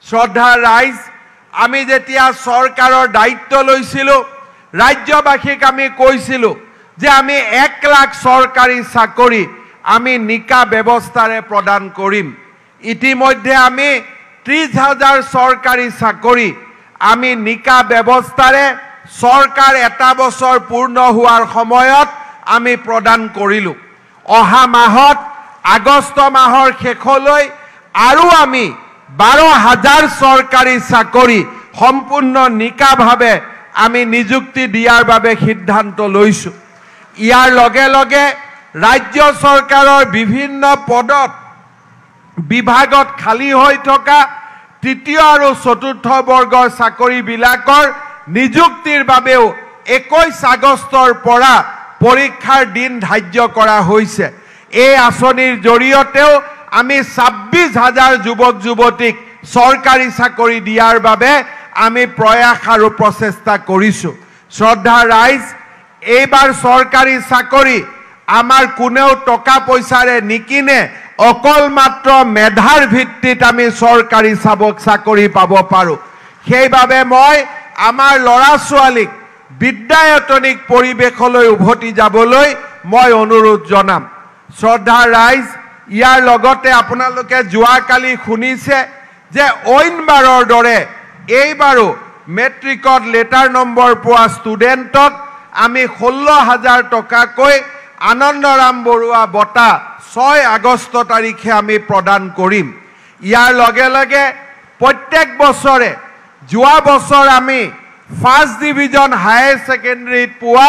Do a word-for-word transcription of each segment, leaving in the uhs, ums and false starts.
শ্ৰদ্ধাৰ ৰাইজ, আমি যেতিয়া চৰকাৰৰ দায়িত্ব লৈছিলোঁ, ৰাজ্যবাসীক আমি কৈছিলোঁ যে আমি এক লাখ চৰকাৰী চাকৰি আমি নিকা ব্যৱস্থাৰে প্ৰদান কৰিম। ইতিমধ্যে আমি ত্ৰিশ হাজাৰ চৰকাৰী চাকৰি আমি নিকা ব্যৱস্থাৰে চৰকাৰ এটা বছৰ পূৰ্ণ হোৱাৰ সময়ত আমি প্ৰদান কৰিলোঁ। অহা মাহত আগষ্ট মাহৰ শেষলৈ আৰু আমি বাৰ হাজাৰ চৰকাৰী চাকৰি সম্পূৰ্ণ নিকাভাৱে আমি নিযুক্তি দিয়াৰ বাবে সিদ্ধান্ত লৈছোঁ। ইয়াৰ লগে লগে ৰাজ্য চৰকাৰৰ বিভিন্ন পদত বিভাগত খালী হৈ থকা তৃতীয় আৰু চতুৰ্থ বৰ্গৰ চাকৰিবিলাকৰ নিযুক্তিৰ বাবেও একৈশ আগষ্টৰ পৰা পৰীক্ষাৰ দিন ধাৰ্য কৰা হৈছে। এই আঁচনিৰ জৰিয়তেও আমি ছাব্বিছ হাজাৰ যুৱক যুৱতীক চৰকাৰী চাকৰি দিয়াৰ বাবে আমি প্ৰয়াস আৰু প্ৰচেষ্টা কৰিছোঁ। শ্ৰদ্ধাৰ ৰাইজ, এইবাৰ চৰকাৰী চাকৰি আমাৰ কোনেও টকা পইচাৰে নিকিনে, অকল মাত্ৰ মেধাৰ ভিত্তিত আমি চৰকাৰী চাবক চাকৰি পাব পাৰোঁ। সেইবাবে মই আমাৰ ল'ৰা ছোৱালীক বিদ্যায়তনিক পৰিৱেশলৈ উভতি যাবলৈ মই অনুৰোধ জনাম। শ্ৰদ্ধাৰ ৰাইজ, ইয়াৰ লগতে আপোনালোকে যোৱাকালি শুনিছে যে অইনবাৰৰ দৰে এইবাৰো মেট্ৰিকত লেটাৰ নম্বৰ পোৱা ষ্টুডেণ্টক আমি ষোল্ল হাজাৰ টকাকৈ আনন্দৰাম বৰুৱা বঁটা ছয় আগষ্ট তাৰিখে আমি প্ৰদান কৰিম। ইয়াৰ লগে লগে প্ৰত্যেক বছৰে যোৱা বছৰ আমি ফাৰ্ষ্ট ডিভিজন হায়াৰ ছেকেণ্ডেৰীত পোৱা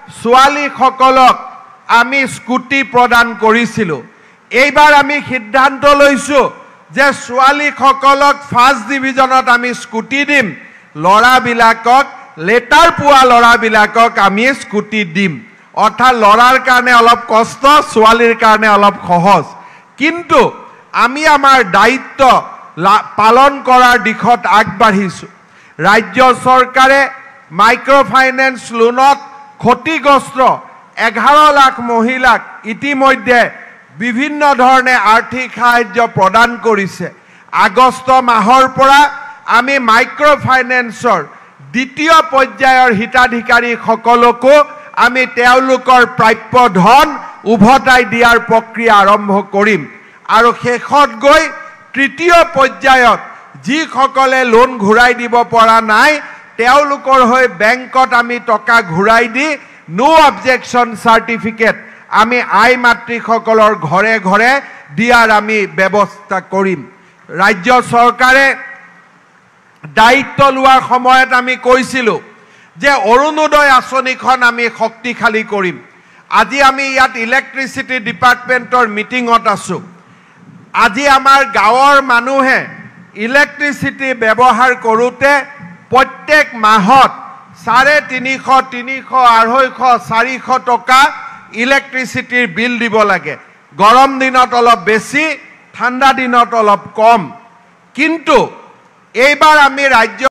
ছোৱালীসকলক আমি স্কুটি প্ৰদান কৰিছিলোঁ। এইবাৰ আমি সিদ্ধান্ত লৈছোঁ যে ছোৱালীসকলক ফাৰ্ষ্ট ডিভিজনত আমি স্কুটি দিম, ল'ৰাবিলাকক লেটাৰ পোৱা ল'ৰাবিলাকক আমি স্কুটি দিম। অৰ্থাৎ ল'ৰাৰ কাৰণে অলপ কষ্ট, ছোৱালীৰ কাৰণে অলপ সহজ। কিন্তু আমি আমাৰ দায়িত্ব পালন কৰাৰ দিশত আগবাঢ়িছোঁ। ৰাজ্য চৰকাৰে মাইক্ৰ' ফাইনেন্স লোনত ক্ষতিগ্ৰস্ত এঘাৰ লাখ মহিলাক ইতিমধ্যে বিভিন্ন ধৰণে আৰ্থিক সাহায্য প্ৰদান কৰিছে। আগষ্ট মাহৰ পৰা আমি মাইক্ৰ' ফাইনেন্সৰ দ্বিতীয় পৰ্যায়ৰ হিতাধিকাৰীসকলকো আমি তেওঁলোকৰ প্ৰাপ্য ধন উভতাই দিয়াৰ প্ৰক্ৰিয়া আৰম্ভ কৰিম। আৰু শেষত গৈ তৃতীয় পৰ্যায়ত যিসকলে লোন ঘূৰাই দিব পৰা নাই, তেওঁলোকৰ হৈ বেংকত আমি টকা ঘূৰাই দি নো অবজেকশ্যন চাৰ্টিফিকেট আমি আই মাতৃসকলৰ ঘৰে ঘৰে দিয়াৰ আমি ব্যৱস্থা কৰিম। ৰাজ্য চৰকাৰে দায়িত্ব লোৱাৰ সময়ত আমি কৈছিলোঁ যে অৰুণোদয় আঁচনিখন আমি শক্তিশালী কৰিম। আজি আমি ইয়াত ইলেক্ট্ৰিচিটি ডিপাৰ্টমেণ্টৰ মিটিঙত আছোঁ। আজি আমাৰ গাঁৱৰ মানুহে ইলেক্ট্ৰিচিটি ব্যৱহাৰ কৰোঁতে প্ৰত্যেক মাহত চাৰে তিনিশ তিনিশ আঢ়ৈশ চাৰিশ টকা ইলেক্ট্ৰিচিটিৰ বিল দিব লাগে। গৰম দিনত অলপ বেছি, ঠাণ্ডা দিনত অলপ কম। কিন্তু এইবাৰ আমি ৰাজ্য